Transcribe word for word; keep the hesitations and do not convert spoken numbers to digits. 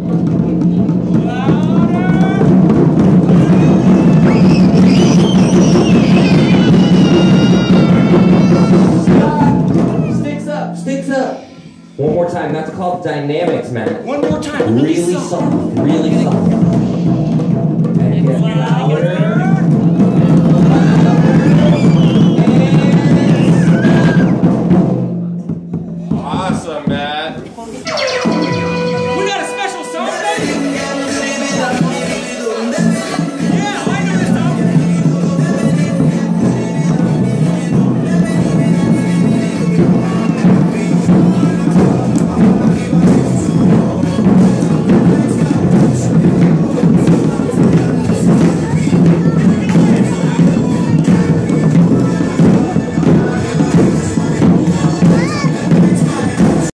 One more time, not to call it dynamics, man. One more time. Really, really soft. soft, really soft. And get louder. Awesome, man.